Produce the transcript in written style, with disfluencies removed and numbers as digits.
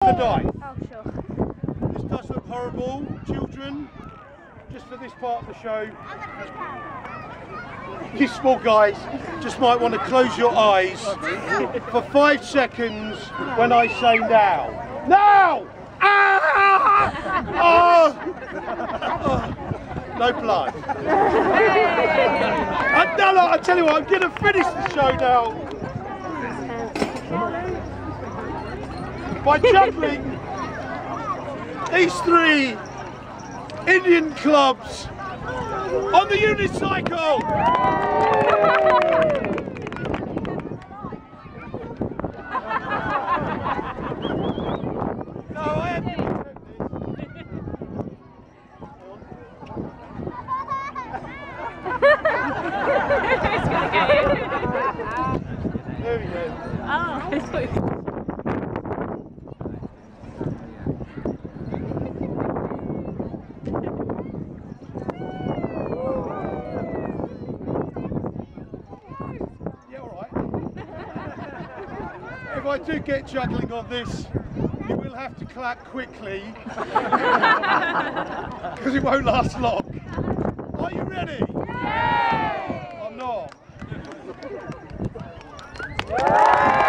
the night. Oh, sure. This does look horrible. Children, just for this part of the show, you small guys just might want to close your eyes for 5 seconds when I say now. Now! Ah! Oh! Oh! No blood. I tell you what, I'm going to finish the show now by juggling these 3 Indian clubs on the unicycle. No, I have to accept this. There we go. Oh, if I do get juggling on this, you will have to clap quickly because it won't last long. Are you ready? Yay! I'm not.